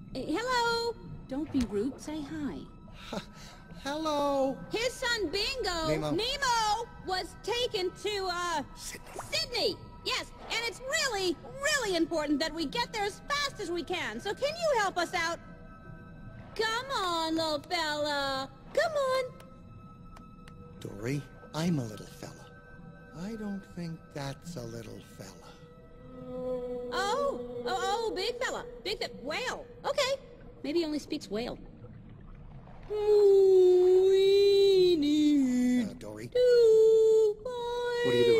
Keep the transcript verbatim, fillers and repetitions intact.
Uh, hello. Don't be rude. Say hi. Hello. His son Bingo, Nemo. Nemo, was taken to, uh... Sydney. Sydney. Yes, and it's really, really important that we get there as fast as we can. So can you help us out? Come on, little fella. Come on. Dory, I'm a little fella. I don't think that's a little fella. Oh, oh, oh, big fella. Big fe- whale. Okay. Maybe he only speaks whale. We need Uh, Dory? to find What are you doing?